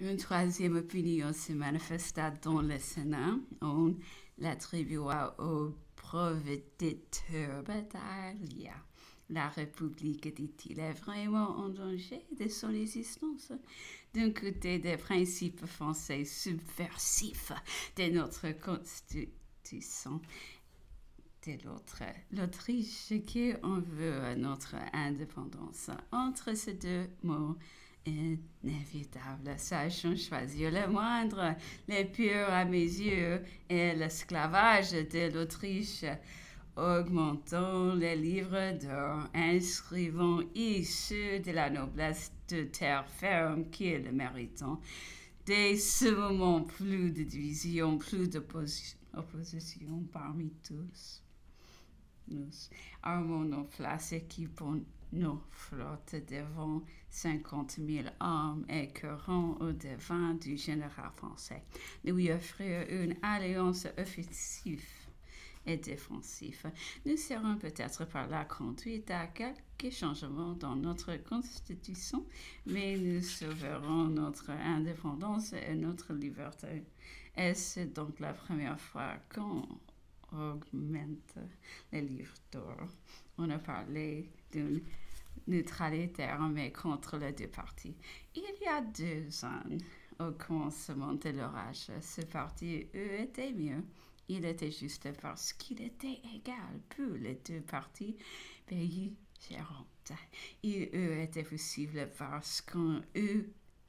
Une troisième opinion se manifesta dans le Sénat. On l'attribua au provéditeur Battaglia. La République, dit-il, est vraiment en danger de son existence. D'un côté, des principes français subversifs de notre Constitution. De l'autre, l'Autriche qui en veut à notre indépendance. Entre ces deux mots, inévitable, sachons choisir le moindre. Le pire à mes yeux est l'esclavage de l'Autriche. Augmentons les livres d'or, inscrivons issus de la noblesse de terre ferme qui le méritant. Dès ce moment, plus de division, plus d'opposition parmi tous. Nous armons nos places, équipons nos flottes devant 50 000 hommes et courons au devant du général français. Lui offrir une alliance offensive et défensive. Nous serons peut-être par là conduits à quelques changements dans notre constitution, mais nous sauverons notre indépendance et notre liberté. Est-ce donc la première fois qu'on augmente les livres d'or? On a parlé d'une neutralité armée contre les deux partis. Il y a 2 ans, au commencement de l'orage, ce parti était mieux. Il était juste parce qu'il était égal pour les deux partis belligérants. Il était possible parce qu'on eut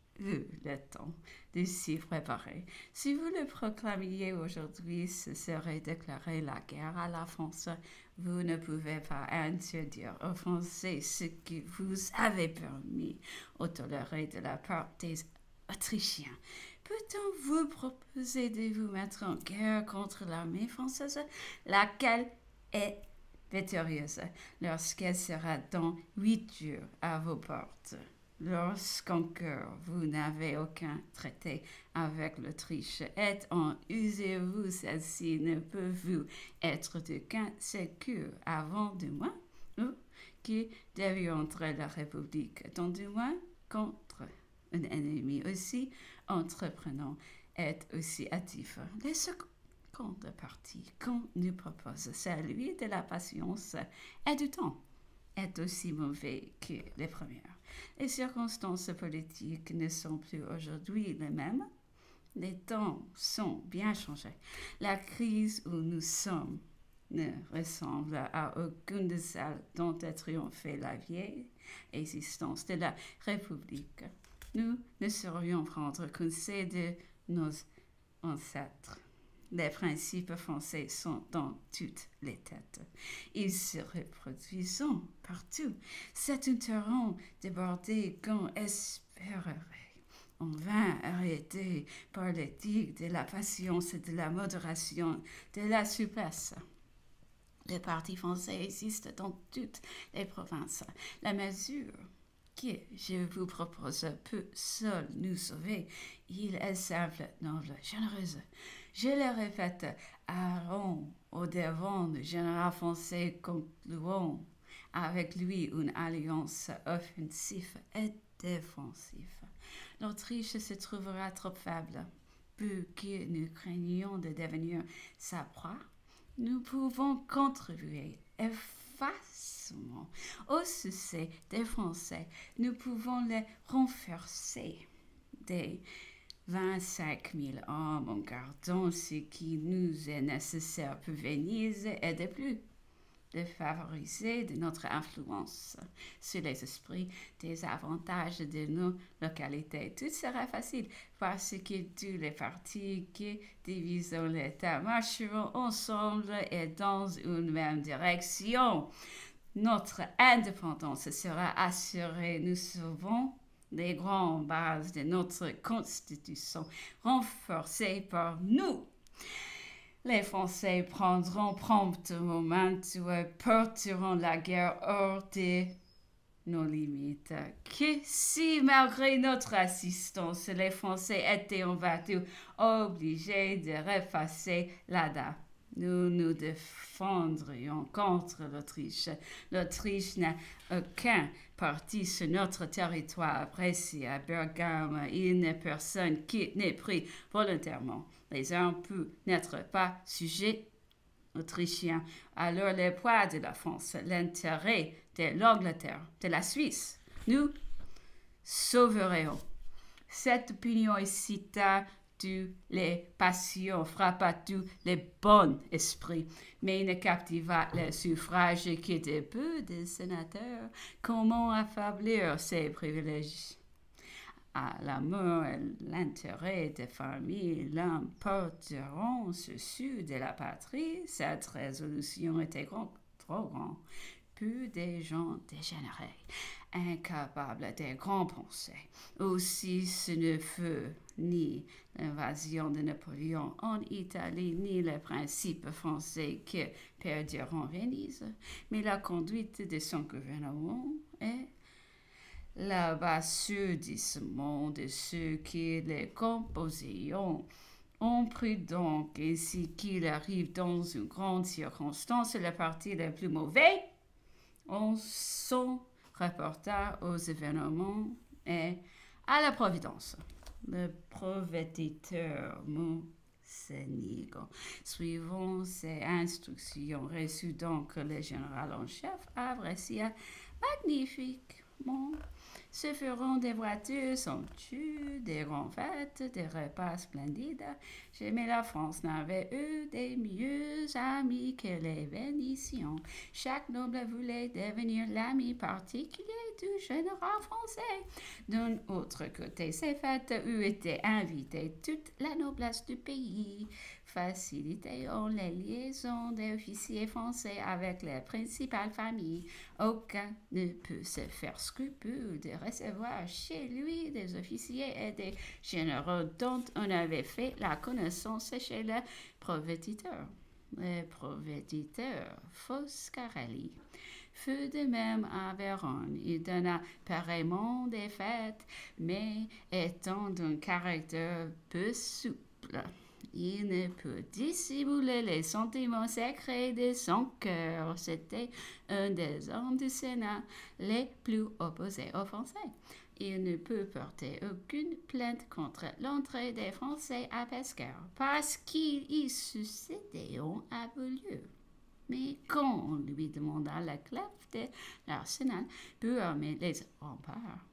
le temps de s'y préparer. Si vous le proclamiez aujourd'hui, ce serait déclarer la guerre à la France. Vous ne pouvez pas interdire aux Français ce que vous avez permis ou toléré de la part des Autrichiens. Peut-on vous proposer de vous mettre en guerre contre l'armée française, laquelle est victorieuse lorsqu'elle sera dans 8 jours à vos portes? Lorsqu'encore vous n'avez aucun traité avec l'Autriche, et en usez-vous celle-ci ne peut vous être de qu'un secours avant du moins, ou qui deviendrait la République, dans du moins contre un ennemi aussi entreprenant est aussi actif. Le second parti qu'on nous propose, celui de la patience et du temps, est aussi mauvais que les premières. Les circonstances politiques ne sont plus aujourd'hui les mêmes. Les temps sont bien changés. La crise où nous sommes ne ressemble à aucune de celles dont a triomphé la vieille existence de la République. Nous ne saurions prendre conseil de nos ancêtres. Les principes français sont dans toutes les têtes. Ils se reproduisent partout. C'est un torrent débordé qu'on espérerait en vain arrêté par les digues de la patience, de la modération, de la souplesse. Le parti français existe dans toutes les provinces. La mesure que je vous propose peut seul nous sauver. Il est simple, noble, généreuse. Je le répète, allons au devant du général français, concluons avec lui une alliance offensive et défensive. L'Autriche se trouvera trop faible pour que nous craignions de devenir sa proie. Nous pouvons contribuer effacement au succès des Français. Nous pouvons les renforcer des 25 000 hommes en gardant ce qui nous est nécessaire pour Venise et de plus, de favoriser de notre influence sur les esprits des avantages de nos localités. Tout sera facile parce que tous les partis qui divisent l'État marcheront ensemble et dans une même direction. Notre indépendance sera assurée. Nous serons les grandes bases de notre constitution renforcées par nous. Les Français prendront promptement Mantoue et porteront la guerre hors de nos limites. Que si, malgré notre assistance, les Français étaient en bateau obligés de repasser là-bas, Nous nous défendrions contre l'Autriche. L'Autriche n'a aucun parti sur notre territoire. Après, si à Bergame, il n'est personne qui n'est pris volontairement. Les armes peuvent n'être pas sujets autrichiens. Alors, le poids de la France, l'intérêt de l'Angleterre, de la Suisse, nous sauverions. Cette opinion excita tous les passions, frappa tous les bons esprits, mais ne captiva le suffrage qui était peu des sénateurs. Comment affaiblir ces privilèges? À l'amour et l'intérêt des familles l'emporteront au-dessus de la patrie. Cette résolution était trop grande. Peu de gens dégénérés, incapables de grandes pensées. Aussi, ce ne fut ni l'invasion de Napoléon en Italie, ni le principe français qui perdiront Venise, mais la conduite de son gouvernement et l'abassurdissement de ceux qui les composaient. On prit donc ainsi qu'il arrive dans une grande circonstance le parti le plus mauvais. On s'en rapporta aux événements et à la Providence. Le provéditeur Monseigneur, suivant ses instructions, reçut donc le général en chef, apprécia magnifiquement. Se feront des voitures somptueuses, des grandes fêtes, des repas splendides. Jamais la France n'avait eu des mieux amis que les Vénitiens. Chaque noble voulait devenir l'ami particulier du général français. D'un autre côté, ces fêtes où était invitée toute la noblesse du pays, facilitant les liaisons des officiers français avec les principales familles. Aucun ne peut se faire scrupule de recevoir chez lui des officiers et des généraux dont on avait fait la connaissance chez le provéditeur. Le provéditeur Foscarelli fut de même à Vérone. Il donna pareillement des fêtes, mais étant d'un caractère peu souple, il ne peut dissimuler les sentiments secrets de son cœur. C'était un des hommes du Sénat les plus opposés aux Français. Il ne peut porter aucune plainte contre l'entrée des Français à Pescara parce qu'ils y succédaient à Beaulieu. Mais quand on lui demanda la clef de l'arsenal pour armer les remparts,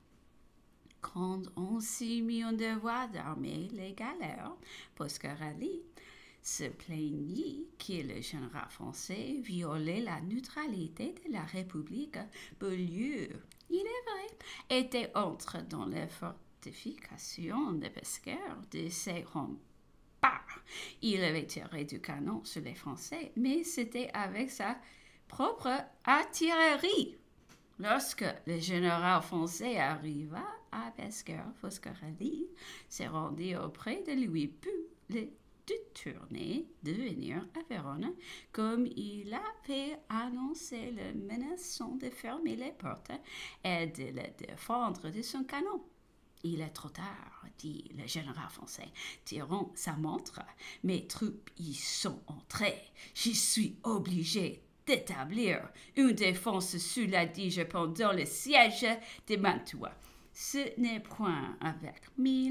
quand on s'y mit en devoir d'armer les galères, Foscarelli se plaignit que le général français violait la neutralité de la République. Beaulieu, il est vrai, était entré dans les fortifications de Pescara de ses remparts. Il avait tiré du canon sur les Français, mais c'était avec sa propre artillerie. Lorsque le général français arriva à Pescara, Foscarelli se rendit auprès de lui pour le détourner de venir à Vérone, comme il avait annoncé, le menaçant de fermer les portes et de le défendre de son canon. Il est trop tard, dit le général français, tirant sa montre. Mes troupes y sont entrées. Je suis obligé d'établir une défense sur la Dige pendant le siège de Mantua. Ce n'est point avec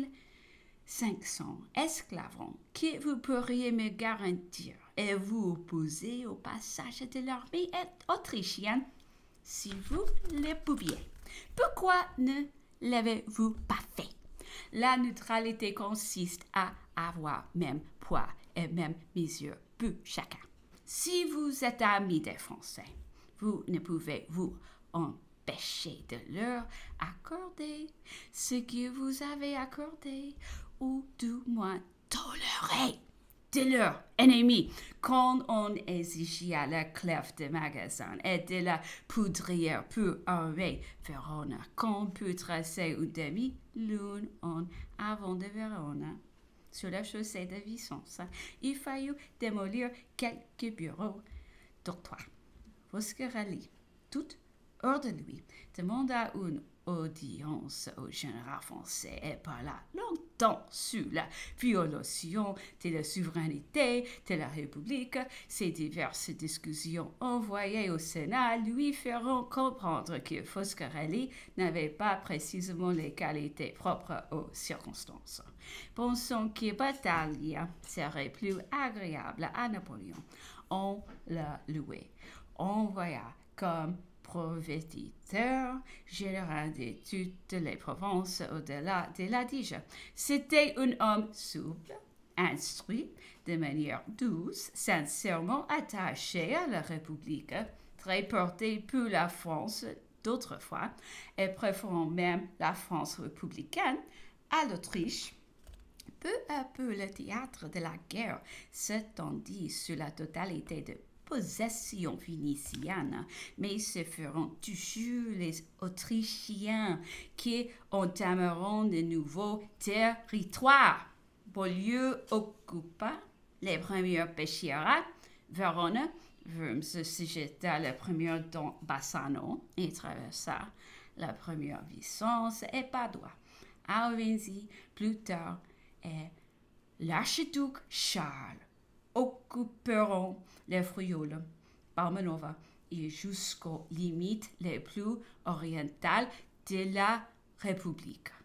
1500 esclavons que vous pourriez me garantir et vous opposer au passage de l'armée autrichienne si vous le pouviez. Pourquoi ne l'avez-vous pas fait? La neutralité consiste à avoir même poids et même mesure pour chacun. Si vous êtes amis des Français, vous ne pouvez vous empêcher de leur accorder ce que vous avez accordé, ou du moins tolérer de leurs ennemis. Quand on exigeait la clef de magasin et de la poudrière pour armer Vérone, qu'on peut tracer une demi-lune en avant de Vérone, sur la chaussée de Vicence, il fallut démolir quelques bureaux, dortoirs. Foscarelli, tout hors de lui, demanda une audience au général français et parla longtemps sur la violation de la souveraineté de la République. Ces diverses discussions envoyées au Sénat lui feront comprendre que Foscarelli n'avait pas précisément les qualités propres aux circonstances. Pensant que Battaglia serait plus agréable à Napoléon, on l'a loué. On voya comme provéditeur général de toutes les provinces au-delà de l'Adige. C'était un homme souple, instruit, de manière douce, sincèrement attaché à la République, très porté pour la France d'autrefois, et préférant même la France républicaine à l'Autriche. Peu à peu, le théâtre de la guerre s'étendit sur la totalité de possession vénitienne, mais ce feront toujours les Autrichiens qui entameront de nouveaux territoires. Beaulieu occupa les premières Peschiera, Verona, Worms se sujeta la première dans Bassano et traversa la première Vicence et Padoue. Alvensi, plus tard, et l'archiduc Charles occuperont les Frioul, Parmenova et jusqu'aux limites les plus orientales de la République.